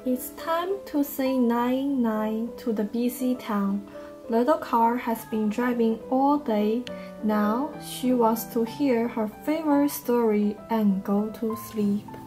It's time to say night-night to the busy town. Little car has been driving all day. Now she wants to hear her favorite story and go to sleep.